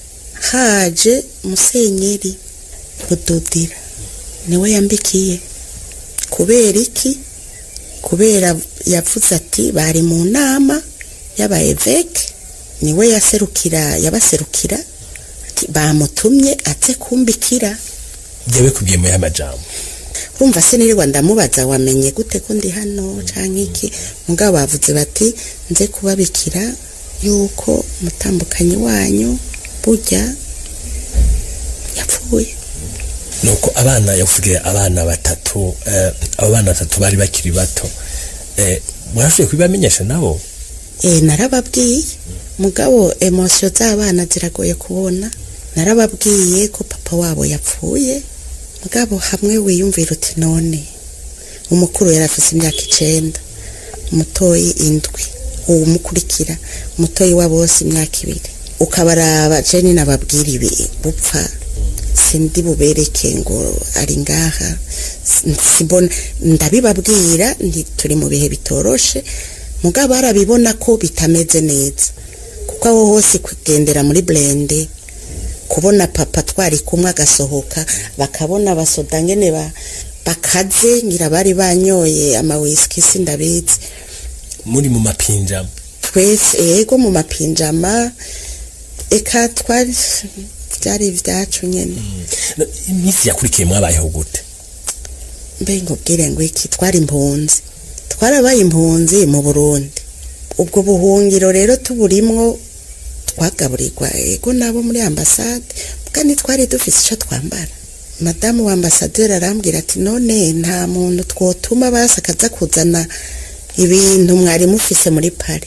haje musenyeri Rudodira niwe yambikiye. Kubera iki? Kubera yavuze ati bari mu nama yaba evêque niwe yaserukira yabaserukira ati bamutumye atse kumbikira. Jewe kugiye mu yamajambo urumva se nirirwa ndamubaza wamenye gute ko ndi hano canke iki mugabo bavuze bati nze kubabikira yuko mutambukanyi wanyu burya yapfuye. nuko abana yavugiye abana batatu eh, abana batatu bari bakiri bato eh warashoboye kubamenyesha nabo eh narababwiye mugabo emotion z'abana ziragoye kubona narababwiye ko papa wabo yapfuye mugabo hamwe wiyumvira uti none umukuru yarafise imyaka icenda umutoyi indwi uwo mukurikira umutoyi wa bose imyaka ibiri ukabaraba jeni nababwira ibi bupfa sindi bubereke ngo ari ngaha sibona ndabibabwira ndi turi mu bihe bitoroshe mugabo arabibona ko bitameze neza kuko aho hose kugendera muri blende kubona papa twari kumwe agasohoka bakabona basoda ngene ba bakaze ngira bari banyoye ama whisky sindabizi muri mu mapinjama twese yego mu mapinjama eka twari byari vyacu nyene imisi yakurikiye mwabayeho gute mbe ngobwire ngo iki twari impunzi twarabaye impunzi mu Burundi ubwo buhungiro rero tuburimwo twagaburirwa ego nabo muri ambassade kandi twari dufise ico twambara madamu wa ambassadeur arambwira ati none nta muntu twotuma basakaza kuzana ibintu mwari mufise muri Paris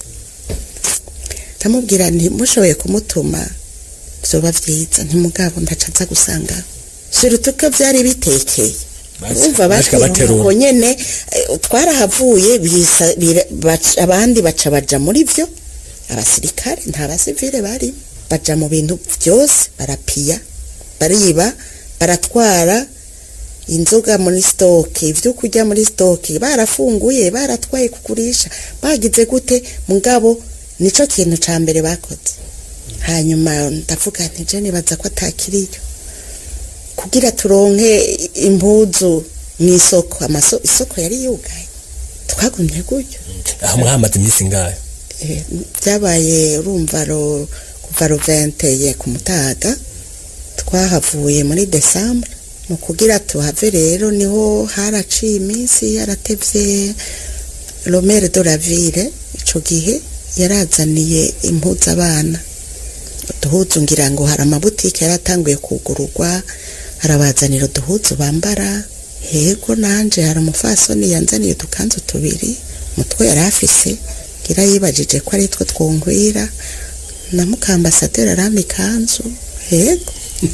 tamubwira nti mushoboye kumutuma byoba vyiza ntimugabo ndacaza gusanga surutuka vyari bitekeye umva bashaka nyene twarahavuye bisa abandi baca baja muri vyo abasirikare nta basivile bari baja mu bintu byose barapia bariba baratwara inzoga muri stock ivyo kujya muri stock barafunguye baratwaye kugurisha bagize gute mugabo nico kintu ca mbere bakoze hanyuma ndavuga nti je nibaza ko atakiriyo kugira turonke impuzu n'isoko amaso isoko yari yugaye twagumye gutyo aha mwamaze imisi ngayo eh byabaye urumva ro kuva ro vingt ye ku Mutaga twahavuye muri December mu kugira tuhave rero niho haraciye iminsi yaratevye le maire de la ville ico gihe yarazaniye impuzu abana duhuzu ngira ngo hari amabutike yaratanguye kugururwa harabazanira duhuzu bambara hego nanje hari umufasoni yanzaniye dukanzu tubiri mutwe yarafise ngira yibajije ko ari two twongwira na mukambassadeur arami kanzu hego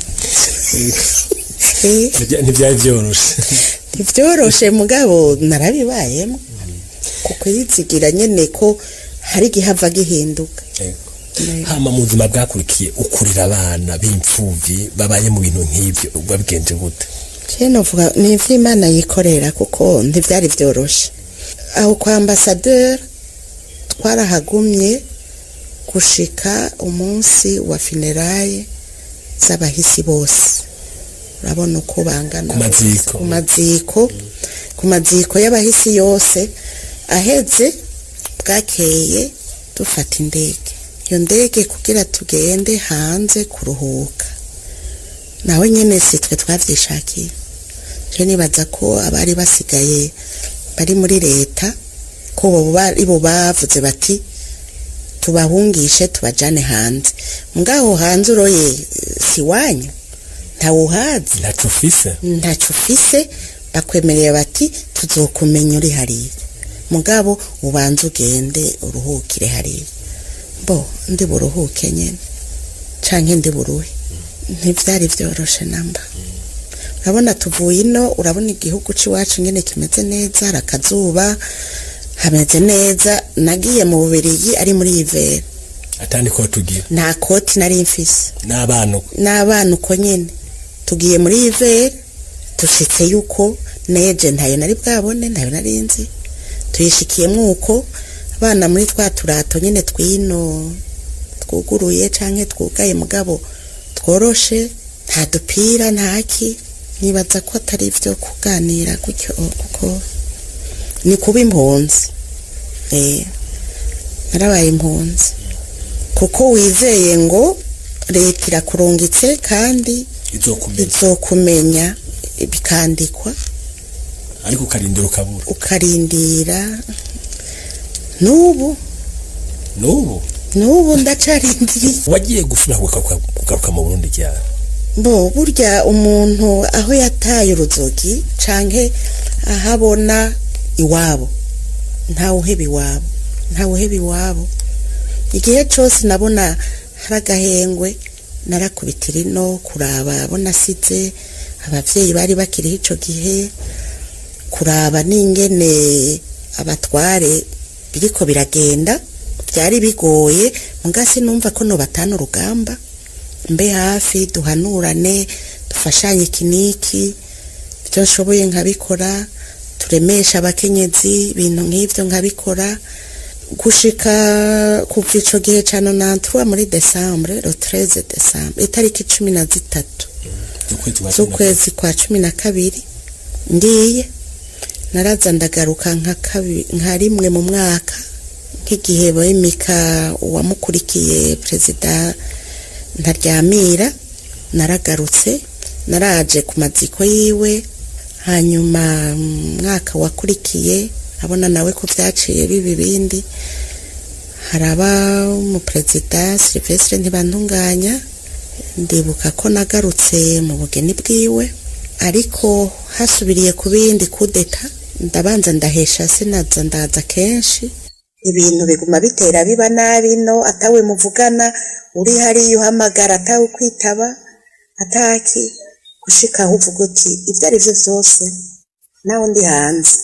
ntibyari byoroshe ntibyoroshe mugabo narabibayemo kuko yizigira nyene ko hari gihava gihinduka hama mu buzima bwakurikiye ukurira abana b'imfuvyi babaye mu bintu nk'ivyo babigenje gute cyeno vuga ni Imana yikorera kuko ntivyari byoroshe aho kwa ambassadeur twarahagumye gushika umunsi wa funérailles z'abahisi bose urabona uko bangana kumaziko kumaziko kumaziko y'abahisi yose aheze bwakeye dufata indege iyo ndege kugira tugende hanze kuruhuka nawe nyene sitwe twavyishakiye je nibaza ko abari basigaye bari muri leta ko bo bari bo bavuze bati tubahungishe tubajane hanze ngaho hanze uroye siwanyu ntawuhazi ntacufise ntacufise bakwemereye bati tuzokumenya uri hariya mugabo ubanze ugende uruhukire hariya bo ndi buruhuke nyene canke ndi buruhe ntivyari vyoroshe namba urabona tuvuye ino urabona igihugu ciwacu ngene kimeze neza rakazuba hameze neza nagiye mu Bubiligi ari muri hiver atandi ko tugiye nta koti nari mfise n'abana n'abana uko nyene tugiye muri hiver dushitse yuko neje ntayo nari bwabone ntayo nari nzi tuyishikiyemo uko abana muri twa turato nyene twino twuguruye canke twugaye mugabo tworoshe nta dupira ntaki nibaza ko atari byo kuganira gutyo kuko ni kuba impunzi eh narabaye impunzi kuko wizeye ngo leta irakurungitse kandi izokumenya bikandikwa ariko ukarindira ukabura ukarindira nubu nubu nubu ndacarindiriye wagiye gusura kugaruka mu Burundi cyane bo burya umuntu aho yataye uruzogi canke ahabona iwabo ntawe uheba iwabo ntawe uheba iwabo. Igihe cyose nabona hari agahengwe narakubitira ino kuraba abo nasize, abavyeyi bari bakiriho ico gihe, kuraba n'ingene abatware biriko biragenda. Byari bigoye mugasi numva ko no batana urugamba, mbe hafi duhanurane dufashanye kiniki byo nshoboye nkabikora, turemesha abakenyezi ibintu nk'ivyo nkabikora gushika kuva ico gihe cano nantuwa muri Desembre le treize Desembre itariki cumi na zitatu z'ukwezi kwa cumi na kabiri ndiye naraza ndagaruka nka kabiri nka rimwe mu mwaka nk'igihe bimika uwamukurikiye perezida Ntaryamira. Naragarutse naraje ku maziko yiwe, hanyuma mwaka wakurikiye abona nawe ko byaciye bibi bindi haraba mu perezida Sylvestre Ntibantunganya. Ndibuka ko nagarutse mu bugeni bwiwe, ariko hasubiriye ku bindi kudeta ndabanza ndahesha sinaza ndaza kenshi, ibintu biguma bitera biba nabi no atawe muvugana uri hari uhamagara atawe kwitaba ataki gushika uvuga uti ibyo ari byo byose naho ndi hanze.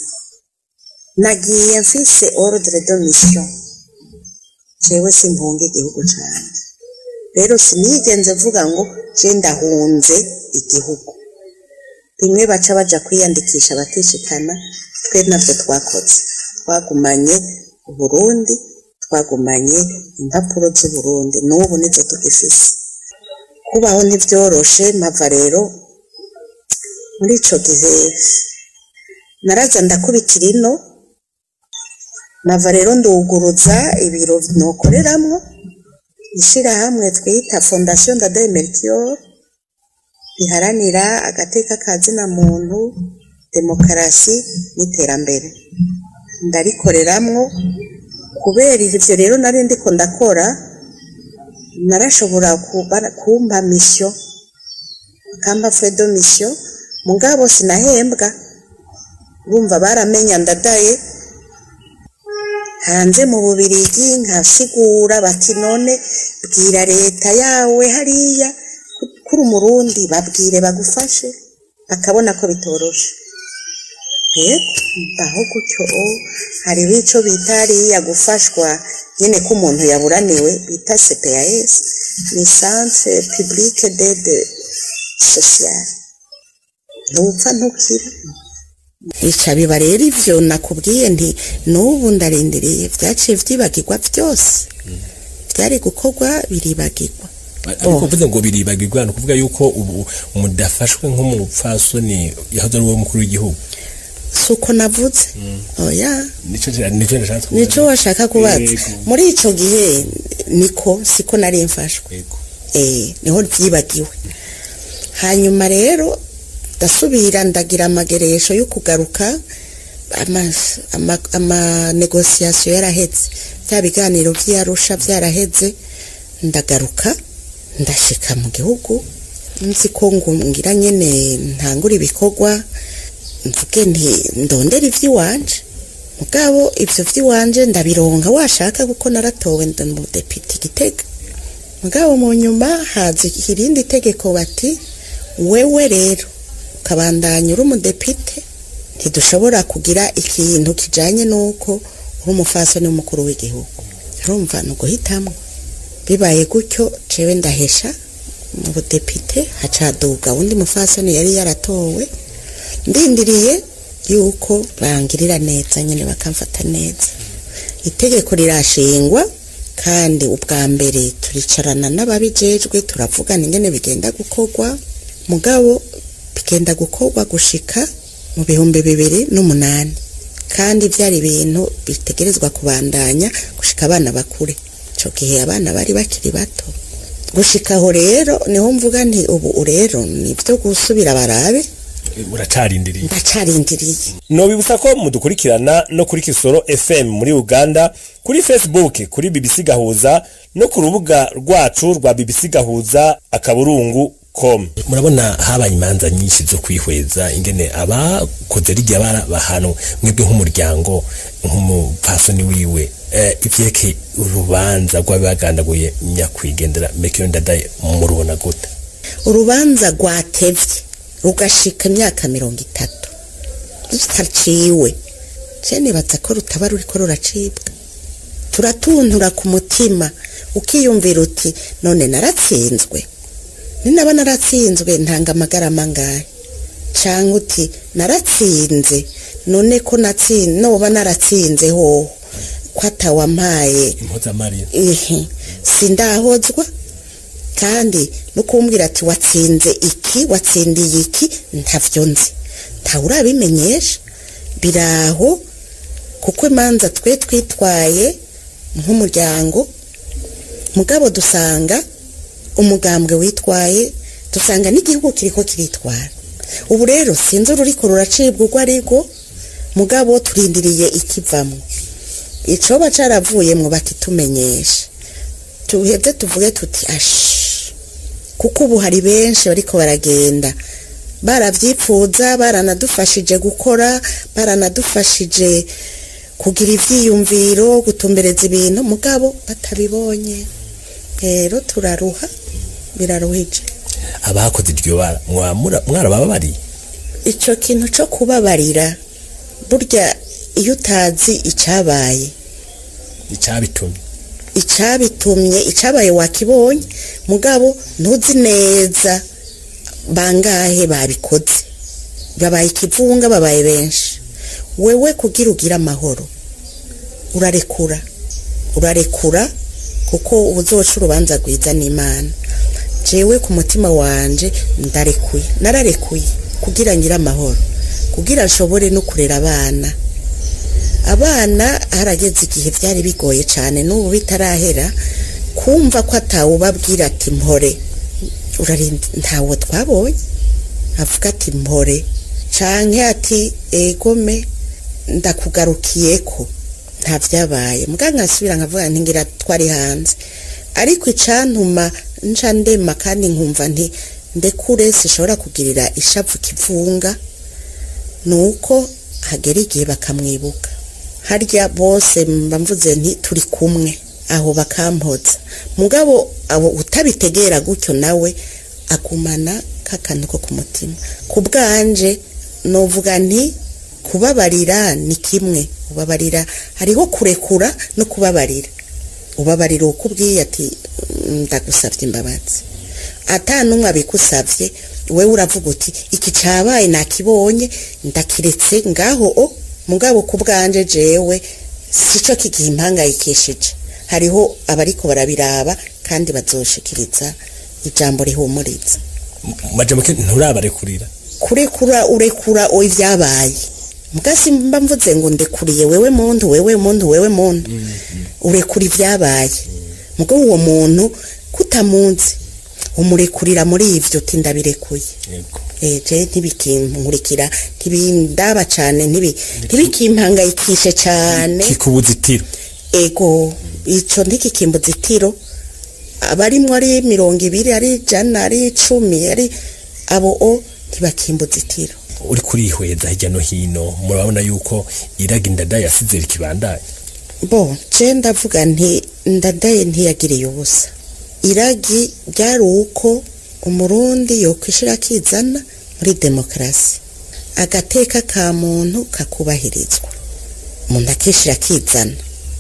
Nagiye mfise ordre de mission, jewe simpunga igihugu cyane, rero sinigenze vuga ngo je ndahunze igihugu. Rimwe baca baja kwiyandikisha batishikana, twe navyo twakoze, twagumanye Burundi, twagumanye impapuro z'u Burundi, n'ubu nizo tugifise. Kubaho ntivyoroshe, mpava rero muri ico gihe naraza ndakubitira ino, mpava rero nduguruza ibiro nokoreramwo ishirahamwe twita Fondation Ndadaye Melchior iharanira agateka kazina muntu, demokarasi n'iterambere. Ndarikoreramwo kubera ivyo rero nari ndiko ndakora, narashobora kumpa mission, kamba fredo mission, mugabo sinahembwa. Urumva baramenya Ndadaye hanze mu Bubirigi, nkasigura bati none bwira leta yawe hariya kuri umurundi, babwire bagufashe, bakabona ko bitoroshe. Aho gutyo hari bico bitari ya gufashwa nyene ko umuntu yaburaniwe bita C P A S, ni Centre Public d'Aide Sociale. Nupfa ntukira ica biba rero ivyo nakubwiye nti n'ubu ndarindiriye vyaciye vyibagirwa vyose vyari gukorwa biribagirwa. Ariko kuvuga ngo biribagirwa no kuvuga yuko ubu umudafashwe nk'umupfasoni yahoze ari umukuru w'igihugu, suko navuze. Oya nico nico ndashaka nico washaka kubaza muri ico gihe niko siko nari mfashwe, eh niho byibagiwe. Hanyuma rero dasubira ndagira amageresho yo kugaruka, ama ama, ama negotiation yaraheze, bya biganiro by'Arusha byaraheze, ndagaruka ndashika mu gihugu nzi ko ngira nyene ntangura ibikorwa, mvuge nti ndondera ivy'iwanje. Mugabo ivyo vy'iwanje ndabironka washaka kuko naratowe mu deputy Gitega. Mugabo mu nyuma hazi irindi tegeko bati wewe rero ukabandanya uri umudepite ntidushobora kugira ikintu kijanye nuko uri umufasoni w'umukuru w'igihugu. Urumva no guhitamwe. Bibaye gutyo cewe ndahesha mu budepite, hacaduga undi mufasoni yari yaratowe, ndindiriye yuko bangirira neza nyene bakamfata neza. Itegeko rirashingwa kandi ubwa mbere turicarana n'ababijejwe turavugana ingene bigenda gukorwa, mugabo bigenda gukorwa gushika mu bihumbi bibiri n'umunani, kandi byari ibintu bitegerezwa kubandanya gushika abana bakure. Ico gihe abana bari bakiri bato, gushika aho rero niho mvuga nti ubu rero nivyo gusubira barabe. Uracarindiriye ndacarindiriye. No bibusa ko mudukurikirana no kuri Kisoro F M muri Uganda, kuri Facebook kuri B B C Gahuza, no ku rubuga rwacu rwa B B C Gahuza akaburungu com. Murabona habaye imanza nyinshi zo kwihweza ingene abakoze rijya bara bahanwe mwebwe nk'umuryango nk'umupasoni wiwe eh ivyeke urubanza rw'abagandaguye nyakwigendera Melchior Ndadaye murubona gute? Urubanza rwatevye rugashika imyaka mirongo itatu rutaciwe cyane batako rutaba ruriko ruracibwa, turatuntura ku mutima ukiyumvira uti none naratsinzwe, ninaba naratsinzwe ntanga amagara mangahe, canke uti naratsinze none ko natsinze noba naratsinze ho kwatawampaye impoza Maria ehe sindahozwa kandi nukumbwira ati watsinze iki watsindiye iki ntavyo nzi ntawurabimenyesha biraho kuko imanza twe twitwaye nk'umuryango mugabo dusanga umugambwe witwaye dusanga n'igihugu kiriko kiritwara. Ubu rero sinzi ururiko ruracibwa urwo ariko mugabo turindiriye ikivamwe icoba caravuyemwo bakitumenyesha tuhebye tuvuge tuti ash kuko ubu hari benshi bariko baragenda baravyipfuza baranadufashije gukora baranadufashije kugira ivyiyumviro gutumbereza ibintu mugabo batabibonye rero turaruha biraruhije. Abakoze iryo bara mwamura mwarababari ico kintu cyo kubabarira burya iyo utazi icabaye icabitumye icabitumye icabaye wakibonye mugabo ntuzi neza bangahe babikoze babaye ikivunga babaye benshi. Wewe kugira ugira amahoro urarekura urarekura kuko uzoca urubanza rwiza n'Imana. Jewe ku mutima wanje ndarekuye nararekuye kugira ngira amahoro kugira nshobore no kurera abana abana harageze igihe byari bigoye cyane n'ubu bitarahera kumva ko atawubabwira ati mpore urarinda ntawo twabonye avuga ati mpore canke ati egome ndakugarukiye ko nta byabaye muganga asubira nkavuga nti ngira twari hanze ariko icantuma nca ndema kandi nkumva nti ndekure sishobora kugirira ishavu kivunga nuko hagera igihe bakamwibuka harya bose mbamvuze nti turi kumwe aho bakampoza mugabo abo utabitegera gutyo nawe akumana kakandi ko ku mutima kubwanje novuga nti kubabarira ni kimwe ubabarira hariho kurekura no kubabarira ubabarira ukubwiye ati ndagusavye imbabazi atanumwe abikusavye wewe uravuga uti iki cabaye nakibonye ndakiretse ngaho o mugabo kubwanje jewe sico kigiye impangayikishije hariho abariko barabiraba kandi bazoshikiriza ijambo rihumuriza. Majambo nturabarekurira kurekura urekura o ivyabaye mugasi mba mvuze ngo ndekuriye wewe muntu wewe muntu wewe muntu mm -hmm. urekura ivyabaye mugo uwo muntu kutamunzi umurekurira muri ivyo tindabirekuye yego eh je ntibikimurikira ntibindaba cyane ntibi ntibikimpangayikishe cyane kikubuzitiro ego ico ndikikimbuzitiro abarimwe ari mirongo ibiri ari jana ari cumi ari abo o ntibakimbuzitiro. Uri kurihweza hirya no hino murabona yuko Iraga Ndadaye yasize ikibandanye bo je ndavuga nti Ndadaye ntiyagiriye ubusa. Iragi byari uko umurundi yo kwishira kizana muri demokrasi agateka ka muntu kakubahirizwa umuntu akishira kizana.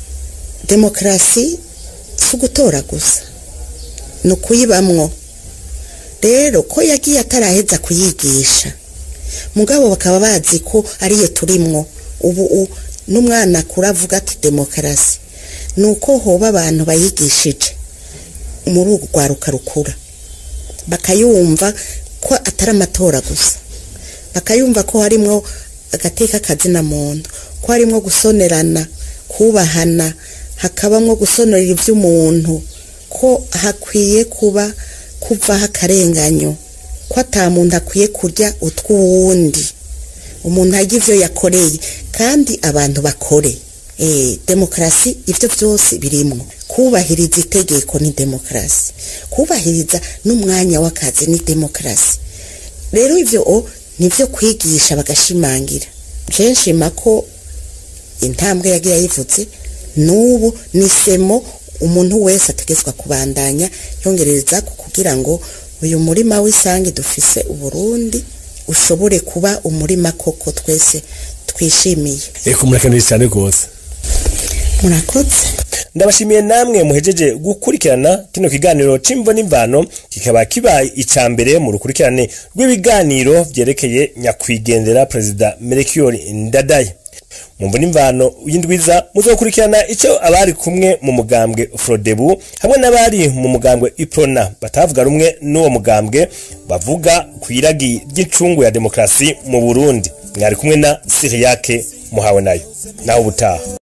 Demokrasi si gutora gusa no kuyibamwo rero ko yagiye ataraheza kuyigisha mugabo bakaba bazi ko ariyo turimwo ubu n'umwana kuravuga ati demokrasi nuko hoba abantu bayigishije muri urwaruka rukura bakayumva ko atari amatora gusa bakayumva ko harimo agateka kazina muntu ko harimo gusonerana kubahana hakabamwo gusonorera ivy'umuntu ko hakwiye kuba kuva hakarenganyo ko atamuntu akwiye kurya utwundi umuntu agivyo yakoreye kandi abantu bakore eh demokrasi ivyo byose birimwo kubahiriza itegeko ni demokarasi, kubahiriza n'umwanya w'akazi ni demokarasi. Rero ivyo o nivyo kwigisha bagashimangira. Je nshima ko intambwe yagiye yivuze n'ubu nisemo umuntu wese ategetswe kubandanya yongereza kugira ngo uyu murima w'isangi dufise uburundi ushobore kuba umurima koko twese twishimiye. Eko murakeneye cyane rwose. Murakoze. Ndabashimiye namwe muhejeje gukurikirana kino kiganiro c'imvo n'imvano, kikaba kibaye icambere mu rukurikirane rw'ibiganiro vyerekeye nyakwigendera Perezida Melchior Ndadaye. Mumvo n'imvano y'indwiza muzokurikirana ico abari kumwe mu mugambwe Frodebu hamwe n'abari mu mugambwe Iprona batavuga rumwe n'uwo mugambwe bavuga kwiragi ry'incungu ya demokrasi mu Burundi. Mwari kumwe na Siriyake Muhawe nayo. Naho butaha.